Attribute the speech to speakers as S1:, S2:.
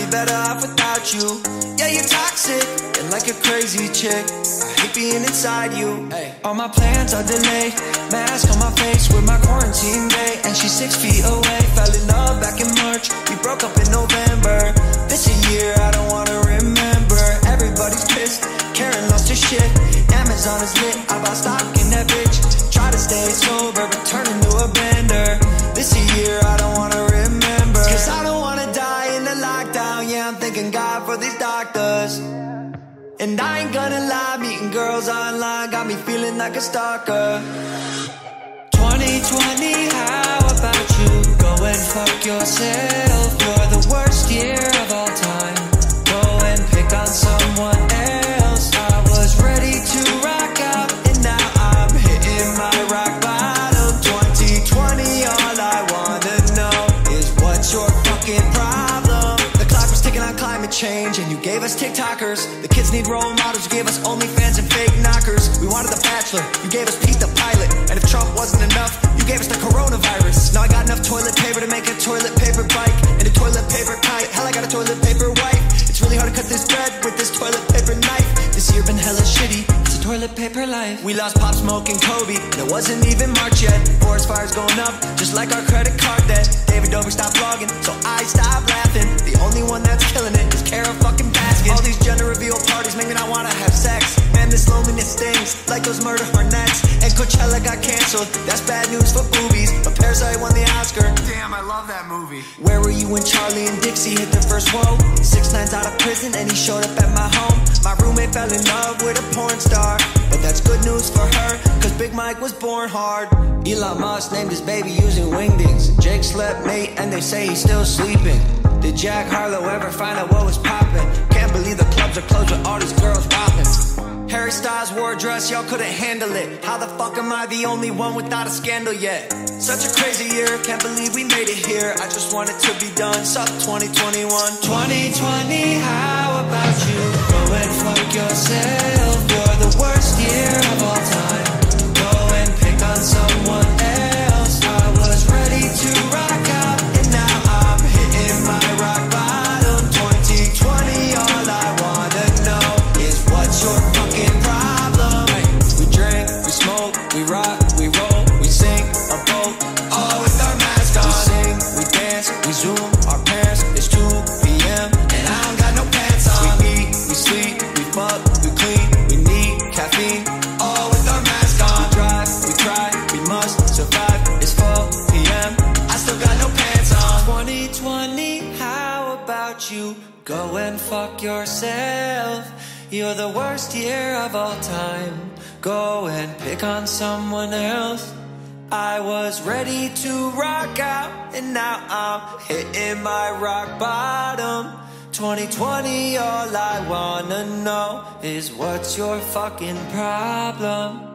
S1: be better off without you. Yeah, you're toxic and like a crazy chick. I hate being inside you. All my plans are delayed. Mask on my face with my quarantine bae, and she's 6 feet away. Fell in love back in March, we broke up in November. This a year I don't wanna remember. Everybody's pissed, Karen lost her shit. Amazon is lit, I bought stock in that bitch. Try to stay sober, but turn into a bender. This a year I don't wanna remember, cause I don't wanna die in the lockdown. Yeah, I'm thanking God for these doctors. And I ain't gonna lie, meeting girls online got me feeling like a stalker. 2020, how about you? Go and fuck yourself. You're the worst year of all time. Go and pick on someone else. I was ready to rock out, and now I'm hitting my rock bottom. 2020, all I wanna know is what's your fucking problem? The clock was ticking on climate change, and you gave us TikTokers. The kids need role models, you gave us OnlyFans and fake knockers. We wanted The Bachelor, you gave us Pete the Pilot. And if Trump wasn't enough, you gave us the coronavirus. Now I got enough toilet paper to make a toilet paper bike and a toilet paper kite. Hell, I got a toilet paper wipe. It's really hard to cut this bread with this toilet paper knife. This year been hella shitty, it's a toilet paper life. We lost Pop Smoke and Kobe, and it wasn't even March yet. Forest fires going up, just like our credit card debt. David Dobrik stopped vlogging, so I stopped laughing. The only one that's killing it is Kara fucking Baskin. All these gender reveal parties make me not wanna have sex. Man, this loneliness stings like those murder hornets. And Coachella got canceled, that's bad news for boobies. But Parasite won the Oscar.
S2: Damn, I love that movie.
S1: Where were you when Charlie and Dixie hit their first whoa? 6ix9ine's out of prison and he showed up at my home. My roommate fell in love with a porn star, but that's good news for her, cause Big Mike was born hard. Elon Musk named his baby using wingdings. Jake slept late and they say he's still sleeping. Did Jack Harlow ever find out what was poppin'? Can't believe the clubs are closed with all these girls poppin'. Harry Styles wore a dress, y'all couldn't handle it. How the fuck am I the only one without a scandal yet? Such a crazy year, can't believe we made it here. I just want it to be done, suck 2021. 2020, how about you? Go and fuck yourself. You're the worst year of all time. Go and pick on someone else. I was ready to rock out, and now I'm hitting my rock bottom. 2020, all I wanna know is what's your fucking problem? We drink, we smoke, we rock, we roll, we sink a boat, all with our mask on. We sing, we dance, we zoom, our parents, it's 2 p.m. and I don't got no pants on. We eat, we sleep, we fuck, we clean, we need caffeine, all with our mask on. We drive, we cry, we must survive, it's 4 p.m. I still got no pants on. 2020, how about you? Go and fuck yourself. You're the worst year of all time. Go and pick on someone else. I was ready to rock out, and now I'm hitting my rock bottom. 2020, all I wanna know is what's your fucking problem?